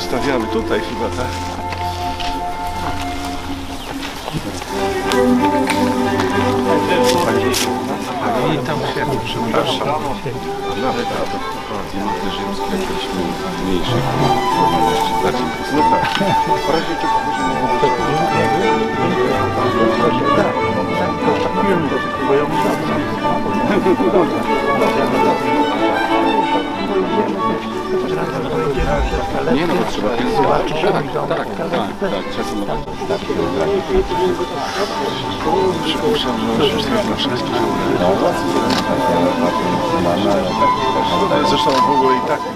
Zostawiamy tutaj chyba, tak? I tam się, przepraszam. Nawet te rzymskie jakieś mniejszych formalności, bardziej no tak. W razie czego nie no, bo trzeba kiedyś zobaczyć. Tak, trzeba przypuszczam, że wszystko na wszystkich. Zresztą w ogóle i tak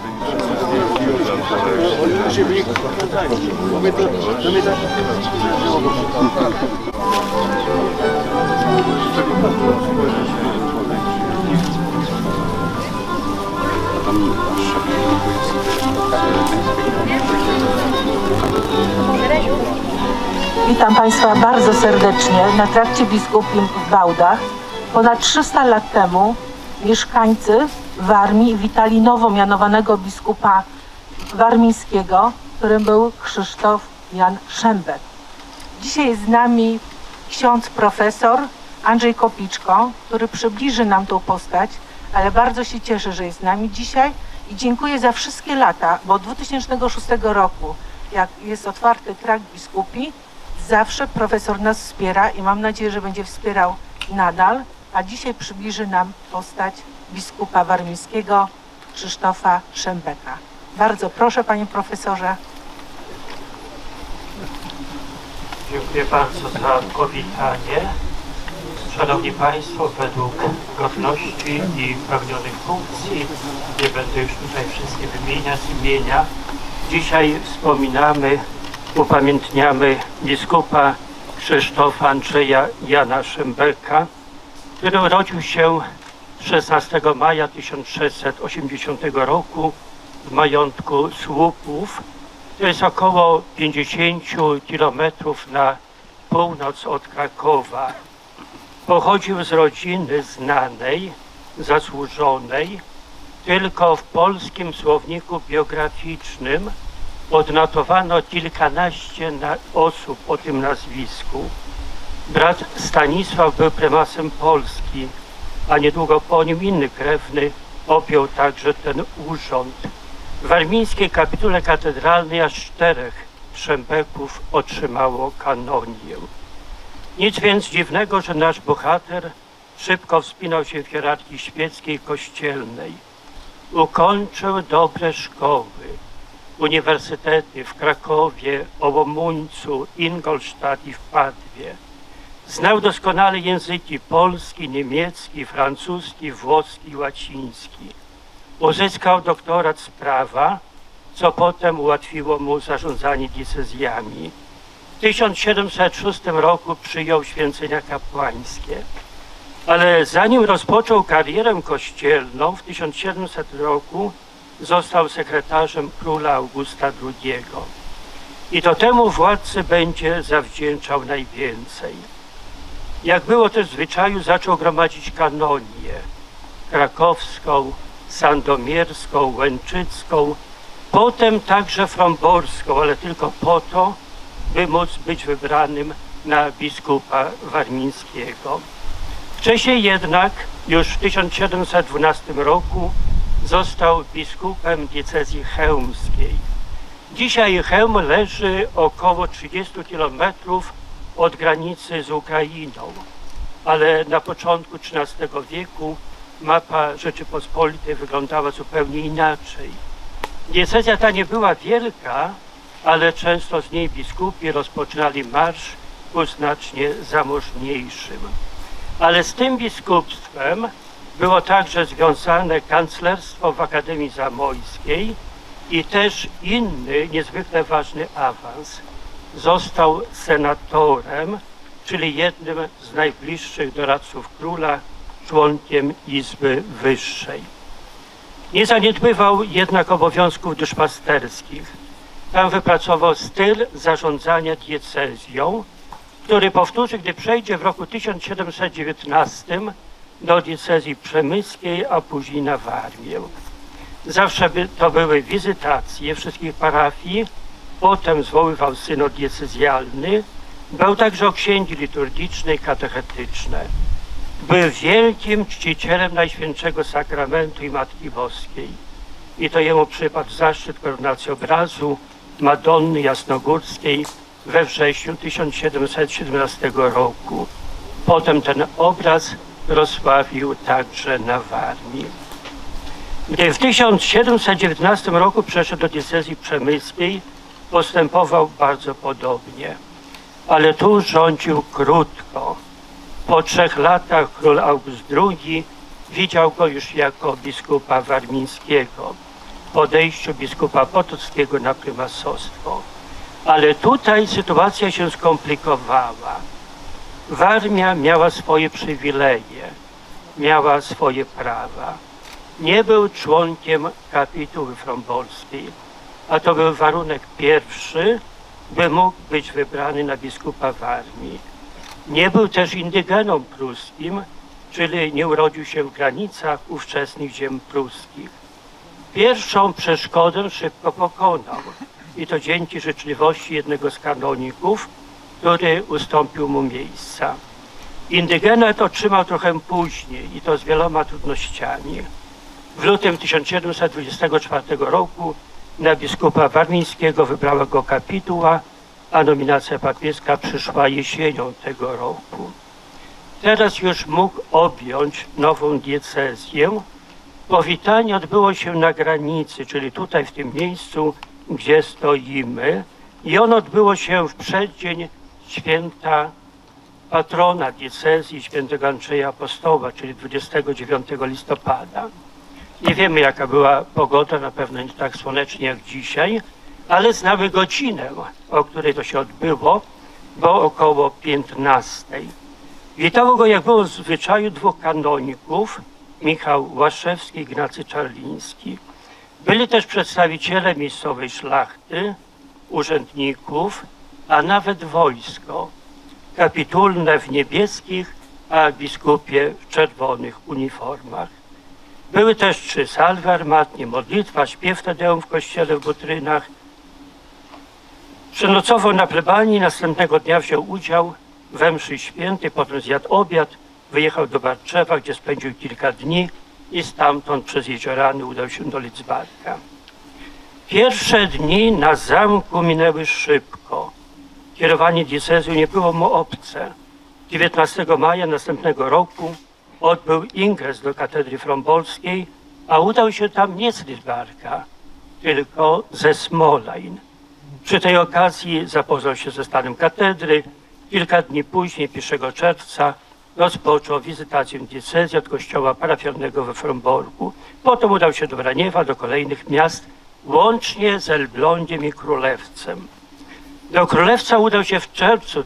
Witam Państwa bardzo serdecznie na trakcie biskupim w Bałdach. Ponad 300 lat temu mieszkańcy Warmii witali nowo mianowanego biskupa warmińskiego, którym był Krzysztof Jan Szembek. Dzisiaj jest z nami ksiądz profesor Andrzej Kopiczko, który przybliży nam tą postać, ale bardzo się cieszę, że jest z nami dzisiaj i dziękuję za wszystkie lata, bo od 2006 roku, jak jest otwarty trakt biskupi, zawsze profesor nas wspiera i mam nadzieję, że będzie wspierał nadal, a dzisiaj przybliży nam postać biskupa warmińskiego Krzysztofa Szembeka. Bardzo proszę, panie profesorze. Dziękuję bardzo za powitanie. Szanowni Państwo, według godności i pełnionych funkcji, nie będę już tutaj wszystkie wymieniać imienia, dzisiaj wspominamy, upamiętniamy biskupa Krzysztofa Andrzeja Jana Szembeka, który urodził się 16 maja 1680 roku w majątku Słupów. To jest około 50 km na północ od Krakowa. Pochodził z rodziny znanej, zasłużonej. Tylko w polskim słowniku biograficznym odnotowano kilkanaście osób o tym nazwisku. Brat Stanisław był prymasem Polski, a niedługo po nim inny krewny objął także ten urząd. W warmińskiej kapitule katedralnej aż 4 Szembeków otrzymało kanonię. Nic więc dziwnego, że nasz bohater szybko wspinał się w hierarchii świeckiej kościelnej. Ukończył dobre szkoły, uniwersytety w Krakowie, Ołomuńcu, Ingolstadt i w Padwie. Znał doskonale języki polski, niemiecki, francuski, włoski i łaciński. Uzyskał doktorat z prawa, co potem ułatwiło mu zarządzanie diecezjami. W 1706 roku przyjął święcenia kapłańskie, ale zanim rozpoczął karierę kościelną, w 1700 roku został sekretarzem króla Augusta II. I to temu władcy będzie zawdzięczał najwięcej. Jak było też w zwyczaju, zaczął gromadzić kanonię krakowską, sandomierską, łęczycką, potem także fromborską, ale tylko po to, by móc być wybranym na biskupa warmińskiego. Wcześniej jednak, już w 1712 roku, został biskupem diecezji chełmskiej. Dzisiaj Chełm leży około 30 km od granicy z Ukrainą, ale na początku XIII wieku mapa Rzeczypospolitej wyglądała zupełnie inaczej. Diecezja ta nie była wielka, ale często z niej biskupi rozpoczynali marsz ku znacznie zamożniejszym. Ale z tym biskupstwem było także związane kanclerstwo w Akademii Zamojskiej i też inny, niezwykle ważny awans. Został senatorem, czyli jednym z najbliższych doradców króla, członkiem Izby Wyższej. Nie zaniedbywał jednak obowiązków duszpasterskich. Tam wypracował styl zarządzania diecezją, który powtórzy, gdy przejdzie w roku 1719 do diecezji przemyskiej, a później na Warmię. Zawsze to były wizytacje wszystkich parafii potem zwoływał synod diecezjalny, był także o księgi liturgiczne i katechetyczne. Był wielkim czcicielem Najświętszego Sakramentu i Matki Boskiej. I to jemu przypadł zaszczyt koronacji obrazu Madonny Jasnogórskiej we wrześniu 1717 roku. Potem ten obraz rozsławił także na Warmii. Gdy w 1719 roku przeszedł do diecezji przemyskiej, postępował bardzo podobnie. Ale tu rządził krótko. Po 3 latach król August II widział go już jako biskupa warmińskiego, po odejściu biskupa potockiego na prymasostwo. Ale tutaj sytuacja się skomplikowała. Warmia miała swoje przywileje, miała swoje prawa. Nie był członkiem kapituły frombolskiej, a to był warunek pierwszy, by mógł być wybrany na biskupa Warmii. Nie był też indygeną pruskim, czyli nie urodził się w granicach ówczesnych ziem pruskich. Pierwszą przeszkodę szybko pokonał i to dzięki życzliwości jednego z kanoników, który ustąpił mu miejsca. Indygenat otrzymał trochę później i to z wieloma trudnościami. W lutym 1724 roku na biskupa warmińskiego wybrała go kapituła, a nominacja papieska przyszła jesienią tego roku. Teraz już mógł objąć nową diecezję. Powitanie odbyło się na granicy, czyli tutaj w tym miejscu, gdzie stoimy, i ono odbyło się w przeddzień święta patrona diecezji świętego Andrzeja Apostoła, czyli 29 listopada. Nie wiemy, jaka była pogoda, na pewno nie tak słonecznie jak dzisiaj, ale znamy godzinę, o której to się odbyło, bo około 15. Witało go, jak było w zwyczaju, 2 kanoników, Michał Łaszewski i Ignacy Czarliński. Byli też przedstawiciele miejscowej szlachty, urzędników, a nawet wojsko, kapitulne w niebieskich, a biskupie w czerwonych uniformach. Były też 3 salwy armatnie, modlitwa, śpiew Tedeum w kościele w Butrynach. Przenocował na plebanii, następnego dnia wziął udział we mszy świętej, potem zjadł obiad, wyjechał do Barczewa, gdzie spędził kilka dni i stamtąd przez Jeziorany udał się do Lidzbarka. Pierwsze dni na zamku minęły szybko. Kierowanie diecezją nie było mu obce. 19 maja następnego roku odbył ingres do katedry frombolskiej, a udał się tam nie z Lidzbarka, tylko ze Smolajn. Przy tej okazji zapoznał się ze stanem katedry. Kilka dni później, 1 czerwca, rozpoczął wizytację diecezji od kościoła parafialnego we Fromborgu. Potem udał się do Braniewa, do kolejnych miast, łącznie z Elblągiem i Królewcem. Do Królewca udał się w czerwcu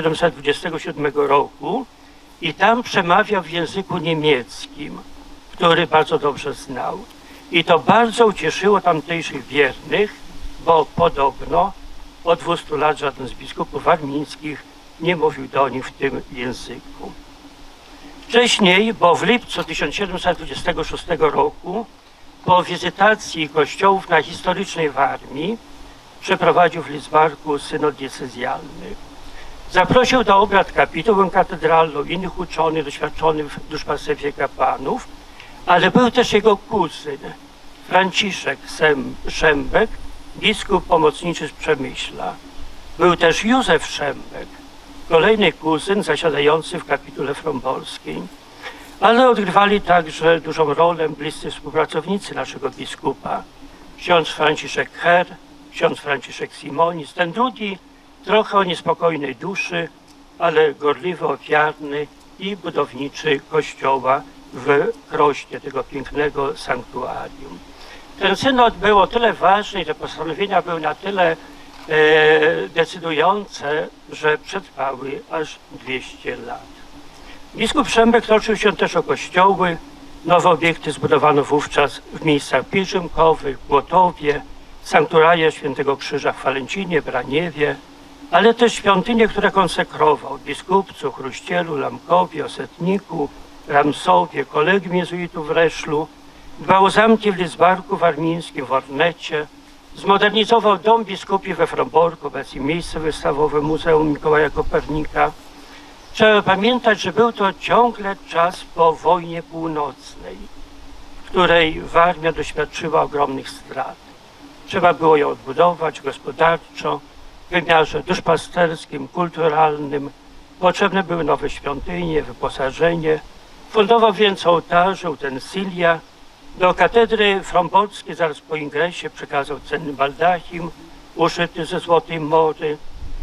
1727 roku i tam przemawiał w języku niemieckim, który bardzo dobrze znał. I to bardzo ucieszyło tamtejszych wiernych, bo podobno od 200 lat żaden z biskupów warmińskich nie mówił do nich w tym języku. Wcześniej, bo w lipcu 1726 roku, po wizytacji kościołów na historycznej Warmii, przeprowadził w Lidzbarku synod diecezjalny. Zaprosił do obrad kapitułę katedralną innych uczonych, doświadczonych w duszpasterstwie kapłanów, ale był też jego kuzyn, Franciszek Szembek, biskup pomocniczy z Przemyśla. Był też Józef Szembek, kolejny kuzyn zasiadający w kapitule frombolskiej. Ale odgrywali także dużą rolę bliscy współpracownicy naszego biskupa. Ksiądz Franciszek Her, ksiądz Franciszek Simonis, ten drugi trochę o niespokojnej duszy, ale gorliwy, ofiarny i budowniczy kościoła w Krośnie, tego pięknego sanktuarium. Ten synod był o tyle ważny i te postanowienia były na tyle decydujące, że przetrwały aż 200 lat. Biskup Szembek troszczył się też o kościoły. Nowe obiekty zbudowano wówczas w miejscach pielgrzymkowych, w Głotowie, sanktuaria Świętego Krzyża w Falęcinie, Braniewie, ale też świątynie, które konsekrował: Biskupcu, Chruścielu, Lamkowie, Osetniku, Ramsowie, Kolegium Jezuitów w Reszlu. Dbał o zamki w Lidzbarku Warmińskim, w Ornecie, Zmodernizował dom biskupi we Fromborku, obecnie miejsce wystawowe Muzeum Mikołaja Kopernika. Trzeba pamiętać, że był to ciągle czas po wojnie północnej, w której Warmia doświadczyła ogromnych strat. Trzeba było ją odbudować gospodarczo, w wymiarze duszpasterskim, kulturalnym. Potrzebne były nowe świątynie, wyposażenie. Fundował więc ołtarze, utensylia. Do katedry fromborskiej zaraz po ingresie przekazał cenny baldachim uszyty ze złotej mory.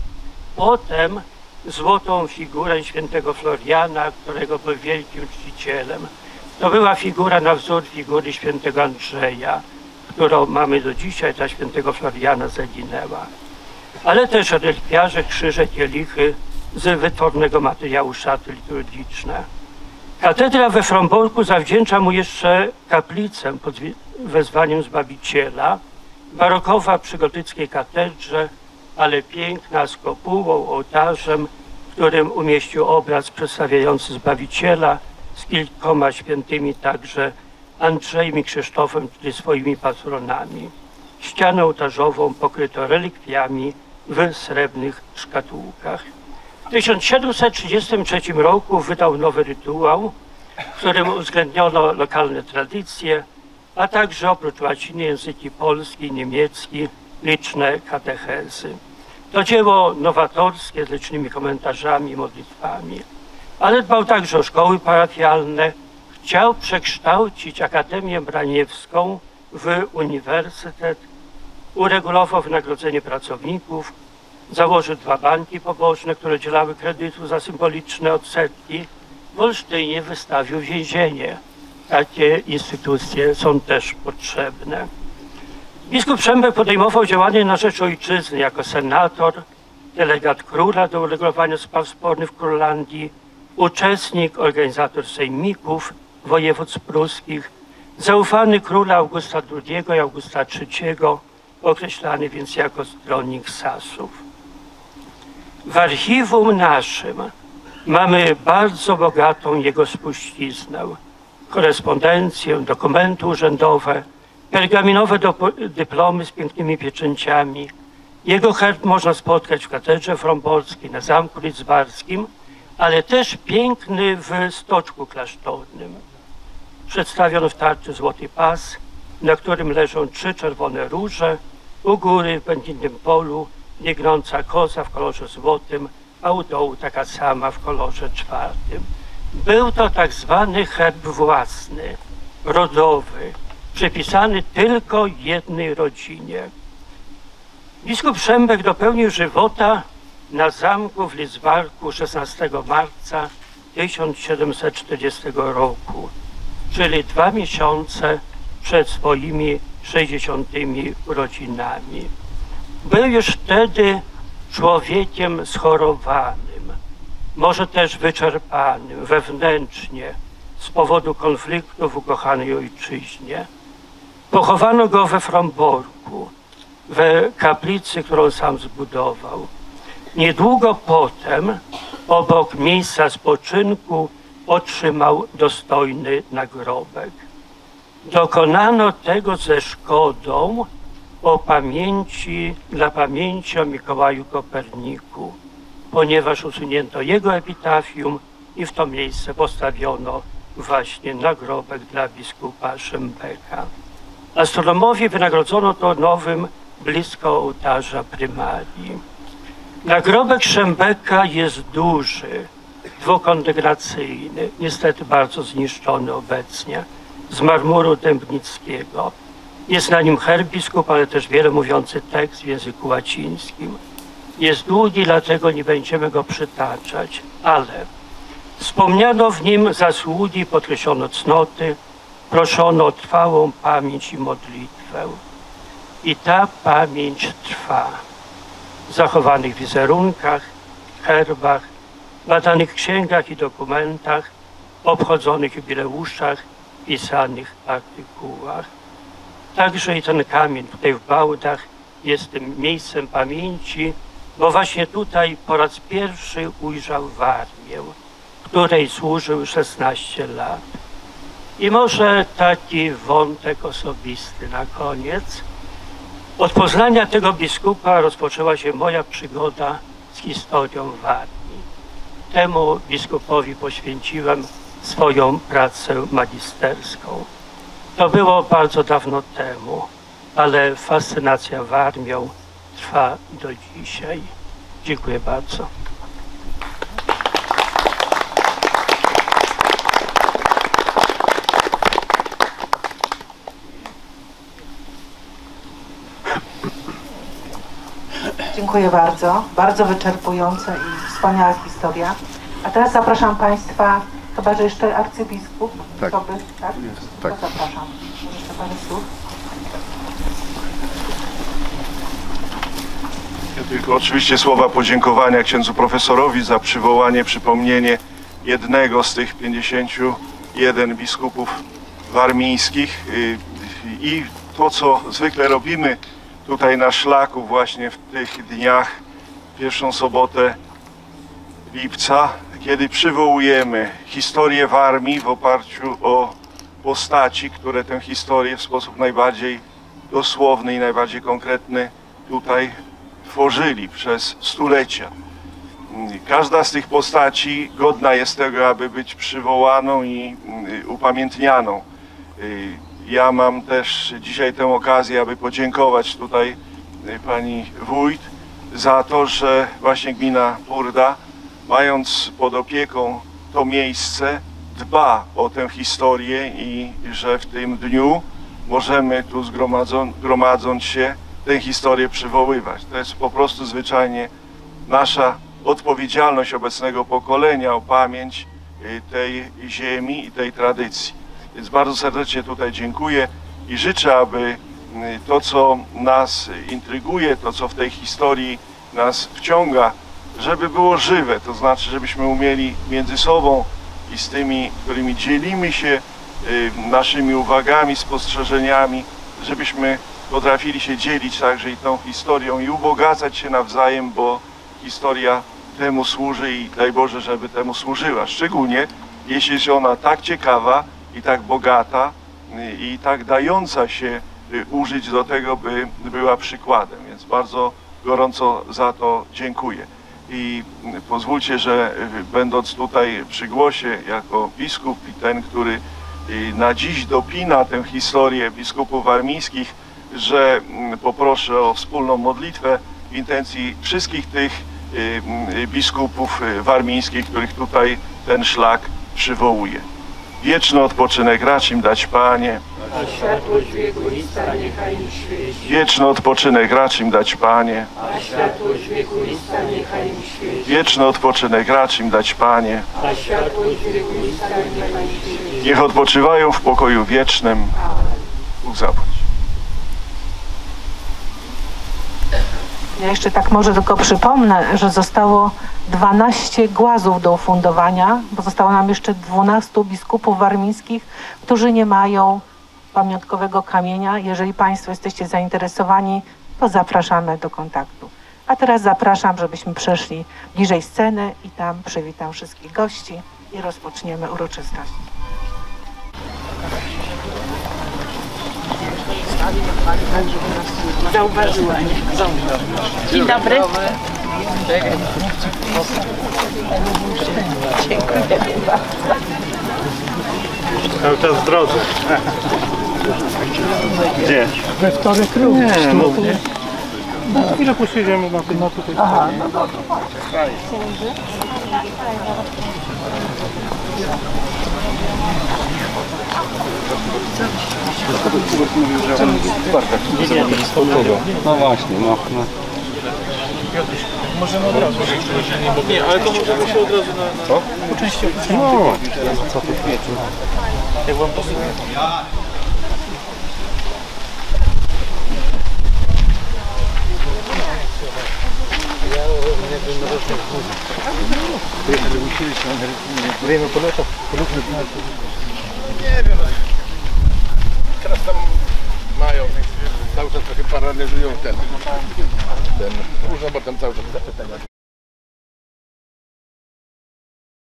Potem złotą figurę świętego Floriana, którego był wielkim czcicielem. To była figura na wzór figury świętego Andrzeja, którą mamy do dzisiaj, ta świętego Floriana zaginęła. Ale też relikwiarze, krzyże, kielichy z wytwornego materiału szaty liturgiczne. Katedra we Fromborku zawdzięcza mu jeszcze kaplicę pod wezwaniem Zbawiciela, barokowa przy gotyckiej katedrze, ale piękna, z kopułą, ołtarzem, w którym umieścił obraz przedstawiający Zbawiciela z kilkoma świętymi, także Andrzejem i Krzysztofem, czyli swoimi patronami. Ścianę ołtarzową pokryto relikwiami w srebrnych szkatułkach. W 1733 roku wydał nowy rytuał, w którym uwzględniono lokalne tradycje, a także oprócz łaciny języki polski i niemiecki, liczne katechezy. To dzieło nowatorskie z licznymi komentarzami i modlitwami, ale dbał także o szkoły parafialne. Chciał przekształcić Akademię Braniewską w uniwersytet, uregulował wynagrodzenie pracowników, założył 2 banki poboczne, które udzielały kredytu za symboliczne odsetki. W Olsztynie wystawił więzienie. Takie instytucje są też potrzebne. Biskup Szembek podejmował działania na rzecz ojczyzny jako senator, delegat króla do uregulowania spraw spornych w Królandii, uczestnik, organizator sejmików województw pruskich, zaufany króla Augusta II i Augusta III, określany więc jako stronnik Sasów. W archiwum naszym mamy bardzo bogatą jego spuściznę, korespondencję, dokumenty urzędowe, pergaminowe dyplomy z pięknymi pieczęciami. Jego herb można spotkać w katedrze fromborskiej, na zamku lidzbarskim, ale też piękny w stoczku klasztornym. Przedstawiono w tarczy złoty pas, na którym leżą 3 czerwone róże, u góry w błękitnym polu biegnąca koza w kolorze złotym, a u dołu taka sama w kolorze 4. Był to tak zwany herb własny, rodowy, przypisany tylko jednej rodzinie. Biskup Szembek dopełnił żywota na zamku w Lidzbarku 16 marca 1740 roku, czyli 2 miesiące przed swoimi 60. urodzinami. Był już wtedy człowiekiem schorowanym, może też wyczerpanym wewnętrznie z powodu konfliktu w ukochanej ojczyźnie. Pochowano go we Fromborku, w kaplicy, którą sam zbudował. Niedługo potem, obok miejsca spoczynku, otrzymał dostojny nagrobek. Dokonano tego ze szkodą dla pamięci o Mikołaju Koperniku, ponieważ usunięto jego epitafium i w to miejsce postawiono właśnie nagrobek dla biskupa Szembeka. Astronomowi wynagrodzono to nowym blisko ołtarza prymarii. Nagrobek Szembeka jest duży, dwukondygnacyjny, niestety bardzo zniszczony obecnie, z marmuru dębnickiego. Jest na nim herb biskupa, ale też wiele mówiący tekst w języku łacińskim. Jest długi, dlatego nie będziemy go przytaczać, ale wspomniano w nim zasługi, podkreślono cnoty, proszono o trwałą pamięć i modlitwę. I ta pamięć trwa w zachowanych wizerunkach, herbach, badanych księgach i dokumentach, obchodzonych jubileuszach, pisanych artykułach. Także i ten kamień tutaj w Bałdach jest tym miejscem pamięci, bo właśnie tutaj po raz pierwszy ujrzał Warmię, której służył 16 lat. I może taki wątek osobisty na koniec. Od poznania tego biskupa rozpoczęła się moja przygoda z historią Warmii. Temu biskupowi poświęciłem swoją pracę magisterską. To było bardzo dawno temu, ale fascynacja Warmią trwa do dzisiaj. Dziękuję bardzo. Dziękuję bardzo. Bardzo wyczerpująca i wspaniała historia. A teraz zapraszam Państwa, chyba że jeszcze arcybiskup. Tak. Tak? Tak. To zapraszam. Jeszcze parę słów. Ja tylko oczywiście słowa podziękowania księdzu profesorowi za przywołanie, przypomnienie jednego z tych 51 biskupów warmińskich i to, co zwykle robimy tutaj na szlaku właśnie w tych dniach, pierwszą sobotę lipca, kiedy przywołujemy historię Warmii w oparciu o postaci, które tę historię w sposób najbardziej dosłowny i najbardziej konkretny tutaj tworzyli przez stulecia. Każda z tych postaci godna jest tego, aby być przywołaną i upamiętnianą. Ja mam też dzisiaj tę okazję, aby podziękować tutaj pani wójt za to, że właśnie gmina Purda, mając pod opieką to miejsce, dba o tę historię i że w tym dniu możemy tu gromadząc się tę historię przywoływać. To jest po prostu zwyczajnie nasza odpowiedzialność obecnego pokolenia o pamięć tej ziemi i tej tradycji. Więc bardzo serdecznie tutaj dziękuję i życzę, aby to, co nas intryguje, to, co w tej historii nas wciąga, żeby było żywe, to znaczy, żebyśmy umieli między sobą i z tymi, którymi dzielimy się naszymi uwagami, spostrzeżeniami, żebyśmy potrafili się dzielić także i tą historią i ubogacać się nawzajem, bo historia temu służy i daj Boże, żeby temu służyła. Szczególnie jeśli jest ona tak ciekawa i tak bogata i tak dająca się użyć do tego, by była przykładem. Więc bardzo gorąco za to dziękuję. I pozwólcie, że będąc tutaj przy głosie jako biskup i ten, który na dziś dopina tę historię biskupów warmińskich, że poproszę o wspólną modlitwę w intencji wszystkich tych biskupów warmińskich, których tutaj ten szlak przywołuje. Wieczny odpoczynek racz im dać, Panie. A światłość wiekuista niechaj im świeci. Wieczny odpoczynek racz im dać, Panie. A światłość wiekuista niechaj im świeci. Wieczny odpoczynek racz im dać, Panie. A światłość wiekuista niechaj im świeci. Niech odpoczywają w pokoju wiecznym. Bóg zapłać. Ja jeszcze tak może tylko przypomnę, że zostało 12 głazów do ufundowania, bo zostało nam jeszcze 12 biskupów warmińskich, którzy nie mają pamiątkowego kamienia. Jeżeli Państwo jesteście zainteresowani, to zapraszamy do kontaktu. A teraz zapraszam, żebyśmy przeszli bliżej sceny i tam przywitam wszystkich gości i rozpoczniemy uroczystość. Zauważyła. Dzień dobry. Dziękuję bardzo. Cały czas w drodze. Gdzie? We wtorek również. Nie. Chwilę posiedziemy na tym, tutaj. Aha, no dobra. No właśnie, no. Możemy od razu. Nie, ale to możemy się od razu na... Co? Po części No, co ty kwieciu? Jak wam pasuje? Время полетов, Nie wiem, teraz tam mają, cały czas trochę paraliżują ten urząd, bo tam cały czas